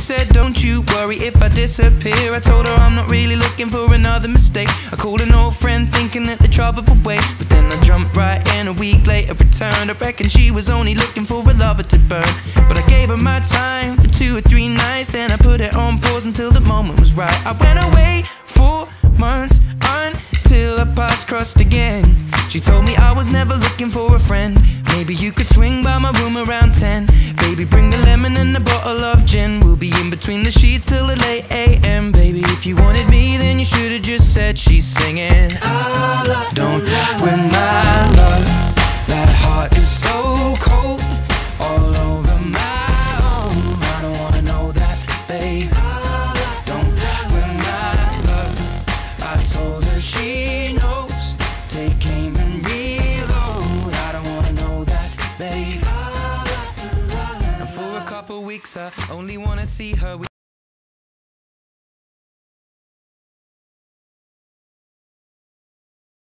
said, don't you worry if I disappear. I told her I'm not really looking for another mistake. I called an old friend thinking that the trouble would wait, but then I jumped right in. A week later returned. I reckon she was only looking for a lover to burn, but I gave her my time for 2 or 3 nights. Then I put it on pause until the moment was right. I went away 4 months until our paths crossed again. She told me I was never looking for a friend. Maybe you could swing by my room around 10. Baby, bring the lemon and a bottle of gin. We'll be in between the sheets till the late AM. Baby, if you wanted me, then you should've just said she's singing. Don't when my love, that heart is so cold, all over my own. I don't wanna know that, babe. Don't when my love, I told her she knows. Take aim and reload. I don't wanna know that, babe. And for a couple weeks I only wanna see her.